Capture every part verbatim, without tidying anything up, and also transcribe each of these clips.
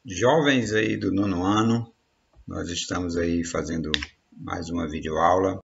Jovens aí do nono ano, nós estamos aí fazendo mais uma videoaula.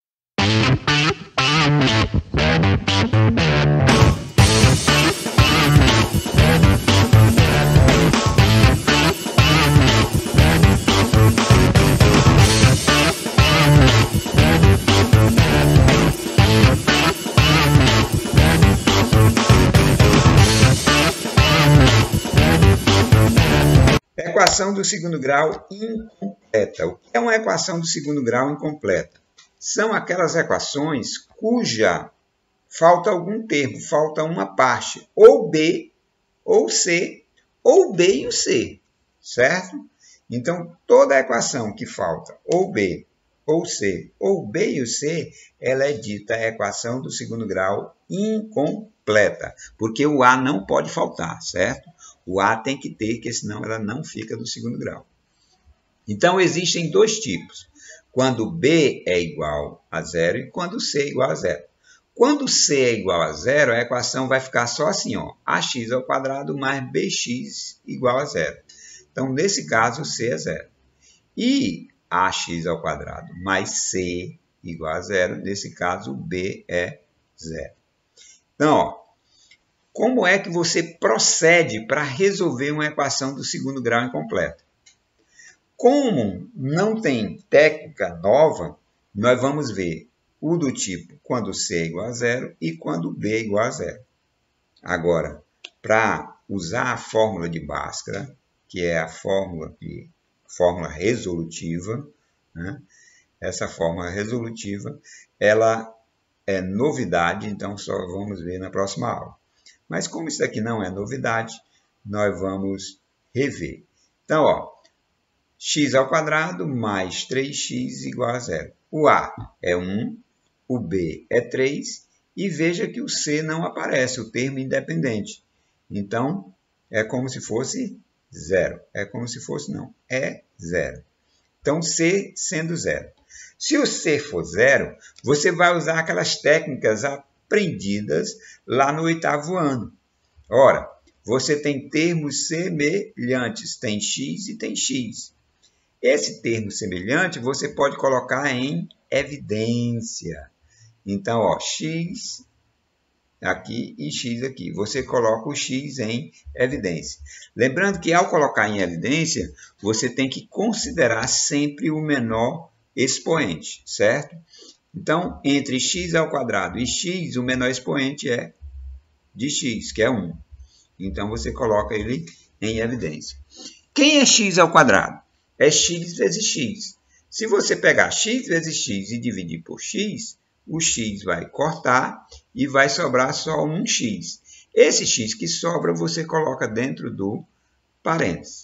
Equação do segundo grau incompleta. O que é uma equação do segundo grau incompleta? São aquelas equações cuja falta algum termo, falta uma parte, ou B, ou C, ou B e o C, certo? Então, toda equação que falta ou B, ou C, ou B e o C, ela é dita equação do segundo grau incompleta, porque o A não pode faltar, certo? O A tem que ter, porque senão ela não fica do segundo grau. Então, existem dois tipos. Quando B é igual a zero e quando C é igual a zero. Quando C é igual a zero, a equação vai ficar só assim, ó, ax ao quadrado mais bx igual a zero. Então, nesse caso, C é zero. E ax ao quadrado mais C igual a zero, nesse caso, B é zero. Então, ó, como é que você procede para resolver uma equação do segundo grau incompleta? Como não tem técnica nova, nós vamos ver o do tipo quando C é igual a zero e quando B é igual a zero. Agora, para usar a fórmula de Bhaskara, que é a fórmula, de, fórmula resolutiva, né? Essa fórmula resolutiva, ela é novidade, então só vamos ver na próxima aula. Mas como isso aqui não é novidade, nós vamos rever. Então, ó, x ao quadrado mais três x igual a zero. O A é um, o B é três, e veja que o C não aparece, o termo independente. Então, é como se fosse zero. É como se fosse, não, é zero. Então, C sendo zero. Se o C for zero, você vai usar aquelas técnicas aprendidas lá no oitavo ano. Ora, você tem termos semelhantes, tem x e tem x. Esse termo semelhante você pode colocar em evidência. Então, ó, x aqui e x aqui. Você coloca o x em evidência. Lembrando que ao colocar em evidência, você tem que considerar sempre o menor expoente, certo? Então, entre x ao quadrado e x, o menor expoente é de x, que é um. Então, você coloca ele em evidência. Quem é x ao quadrado? É x vezes x. Se você pegar x vezes x e dividir por x, o x vai cortar e vai sobrar só um x. Esse x que sobra, você coloca dentro do parênteses.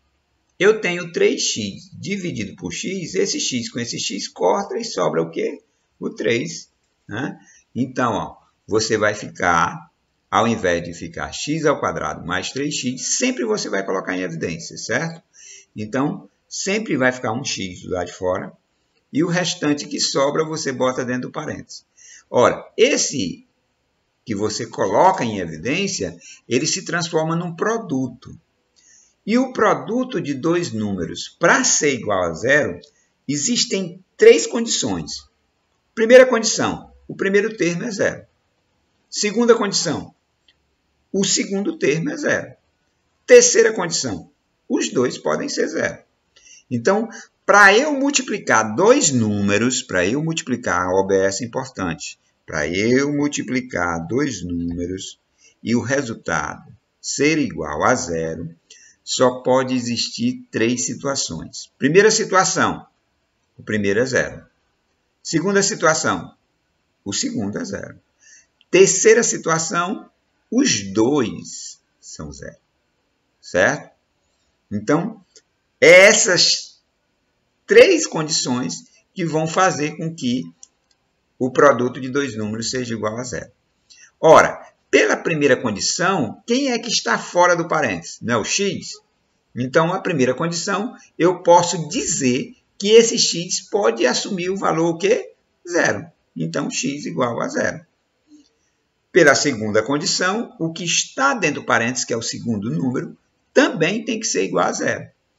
Eu tenho três x dividido por x, esse x com esse x corta e sobra o quê? O três. Né? Então, ó, você vai ficar, ao invés de ficar x ao quadrado mais três x, sempre você vai colocar em evidência, certo? Então, sempre vai ficar um x do lado de fora, e o restante que sobra você bota dentro do parênteses. Ora, esse que você coloca em evidência, ele se transforma num produto. E o produto de dois números, para ser igual a zero, existem três condições. Primeira condição, o primeiro termo é zero. Segunda condição, o segundo termo é zero. Terceira condição, os dois podem ser zero. Então, para eu multiplicar dois números, para eu multiplicar, a O B S é importante, para eu multiplicar dois números e o resultado ser igual a zero, só pode existir três situações. Primeira situação, o primeiro é zero. Segunda situação, o segundo é zero. Terceira situação, os dois são zero. Certo? Então, essas três condições que vão fazer com que o produto de dois números seja igual a zero. Ora, pela primeira condição, quem é que está fora do parênteses? Não é o x? Então, a primeira condição, eu posso dizer que esse x pode assumir o valor o quê? Zero. Então, x igual a zero. Pela segunda condição, o que está dentro do parênteses, que é o segundo número, também tem que ser igual a zero.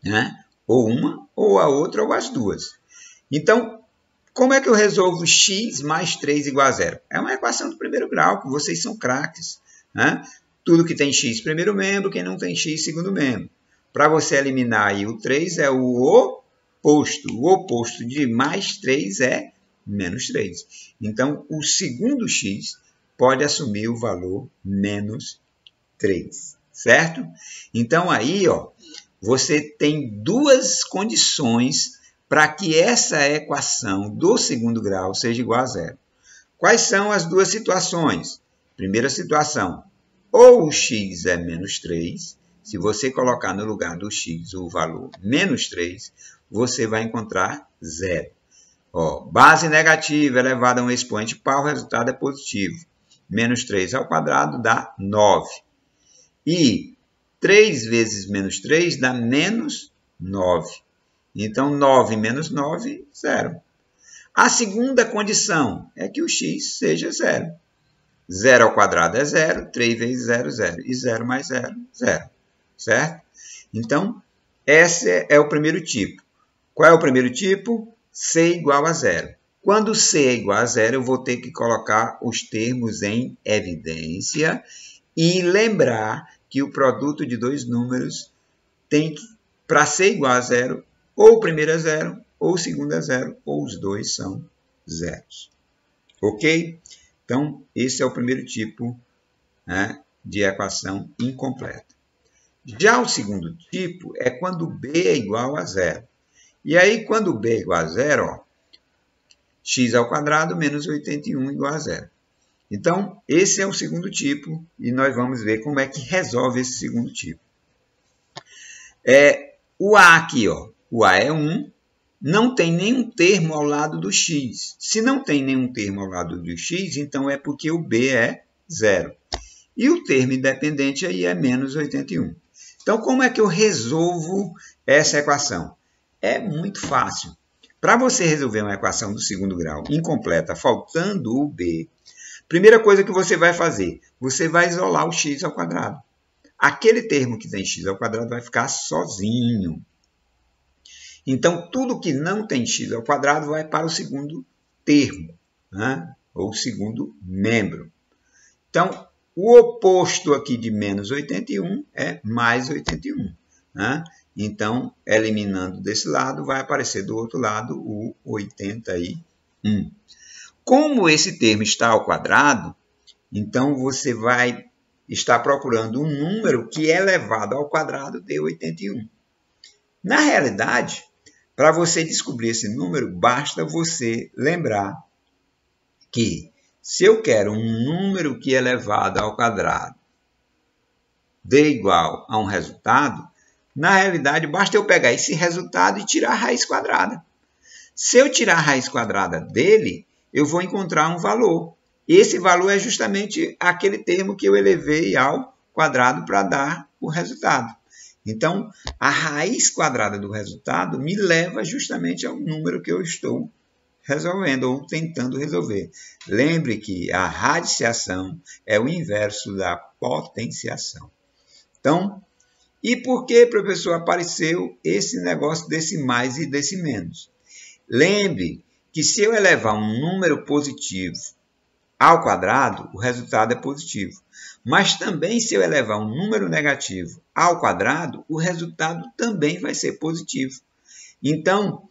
né? Ou uma, ou a outra, ou as duas. Então, como é que eu resolvo x mais três igual a zero? É uma equação do primeiro grau, que vocês são craques, né? Tudo que tem x primeiro membro, quem não tem x segundo membro. Para você eliminar aí o três é o oposto. O oposto de mais três é menos três. Então, o segundo x pode assumir o valor menos três, certo? Então, aí, ó, você tem duas condições para que essa equação do segundo grau seja igual a zero. Quais são as duas situações? Primeira situação, ou o x é menos três, se você colocar no lugar do x o valor menos três, você vai encontrar zero. Ó, base negativa elevada a um expoente par, o resultado é positivo. Menos três ao quadrado dá nove. E três vezes menos três dá menos nove. Então, nove menos nove, zero. A segunda condição é que o x seja zero. zero ao quadrado é zero, três vezes zero, zero. E zero mais zero, zero. Certo? Então, esse é o primeiro tipo. Qual é o primeiro tipo? C igual a zero. Quando C é igual a zero, eu vou ter que colocar os termos em evidência e lembrar que o produto de dois números tem que, para ser igual a zero, ou o primeiro é zero, ou o segundo é zero, ou os dois são zeros. Ok? Então, esse é o primeiro tipo, né, de equação incompleta. Já o segundo tipo é quando B é igual a zero. E aí, quando B é igual a zero, ó, x ao quadrado menos oitenta e um igual a zero. Então, esse é o segundo tipo, e nós vamos ver como é que resolve esse segundo tipo. É, o A aqui, ó, o A é um, não tem nenhum termo ao lado do x. Se não tem nenhum termo ao lado do x, então é porque o B é zero. E o termo independente aí é menos oitenta e um. Então, como é que eu resolvo essa equação? É muito fácil. Para você resolver uma equação do segundo grau incompleta, faltando o B, primeira coisa que você vai fazer, você vai isolar o x ao quadrado. Aquele termo que tem x ao quadrado vai ficar sozinho. Então, tudo que não tem x ao quadrado vai para o segundo termo, né? Ou segundo membro. Então, o oposto aqui de menos oitenta e um é mais oitenta e um. Né? Então, eliminando desse lado, vai aparecer do outro lado o oitenta e um. Como esse termo está ao quadrado, então você vai estar procurando um número que elevado ao quadrado de oitenta e um. Na realidade, para você descobrir esse número, basta você lembrar que se eu quero um número que elevado ao quadrado dê igual a um resultado, na realidade, basta eu pegar esse resultado e tirar a raiz quadrada. Se eu tirar a raiz quadrada dele, eu vou encontrar um valor. Esse valor é justamente aquele termo que eu elevei ao quadrado para dar o resultado. Então, a raiz quadrada do resultado me leva justamente ao número que eu estou resolvendo ou tentando resolver. Lembre que a radiciação é o inverso da potenciação. Então, e por que, professor, apareceu esse negócio desse mais e desse menos? Lembre que se eu elevar um número positivo ao quadrado, o resultado é positivo. Mas também se eu elevar um número negativo ao quadrado, o resultado também vai ser positivo. Então,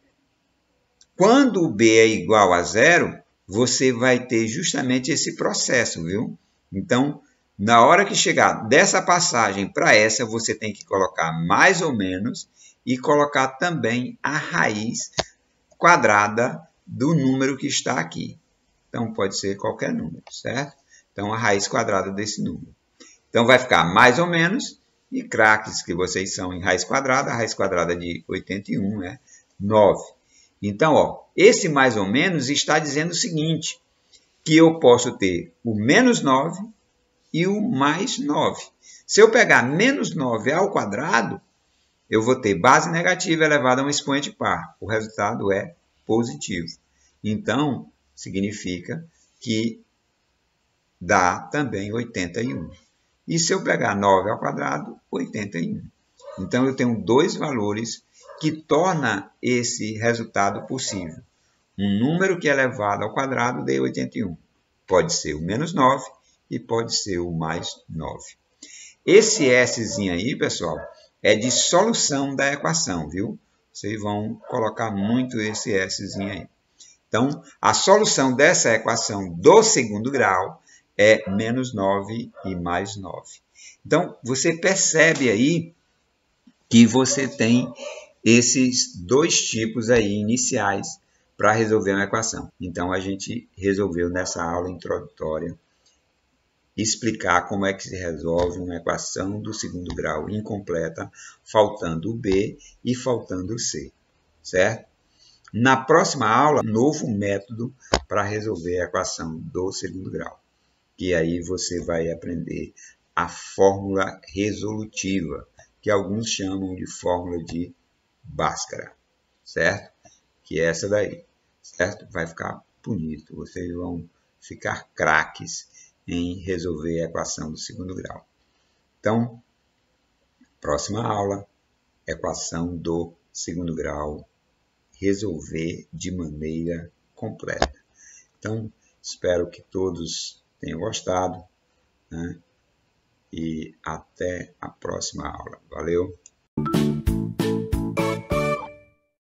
quando o B é igual a zero, você vai ter justamente esse processo, viu? Então, na hora que chegar dessa passagem para essa, você tem que colocar mais ou menos e colocar também a raiz quadrada do número que está aqui. Então, pode ser qualquer número, certo? Então, a raiz quadrada desse número. Então, vai ficar mais ou menos, e craques que vocês são em raiz quadrada, a raiz quadrada de oitenta e um é nove. Então, ó, esse mais ou menos está dizendo o seguinte, que eu posso ter o menos nove e o mais nove. Se eu pegar menos nove ao quadrado, eu vou ter base negativa elevada a um expoente par. O resultado é positivo. Então, significa que dá também oitenta e um. E se eu pegar nove ao quadrado, oitenta e um. Então, eu tenho dois valores que tornam esse resultado possível. Um número que é elevado ao quadrado dê oitenta e um. Pode ser o menos nove e pode ser o mais nove. Esse Szinho aí, pessoal, é de solução da equação, viu? Vocês vão colocar muito esse Szinho aí. Então, a solução dessa equação do segundo grau é menos nove e mais nove. Então, você percebe aí que você tem esses dois tipos aí iniciais para resolver uma equação. Então, a gente resolveu nessa aula introdutória explicar como é que se resolve uma equação do segundo grau incompleta, faltando o B e faltando o C, certo? Na próxima aula, um novo método para resolver a equação do segundo grau. E aí você vai aprender a fórmula resolutiva, que alguns chamam de fórmula de Bhaskara, certo? Que é essa daí, certo? Vai ficar bonito, vocês vão ficar craques em resolver a equação do segundo grau. Então, próxima aula, equação do segundo grau, resolver de maneira completa. Então, espero que todos tenham gostado, né? E até a próxima aula. Valeu!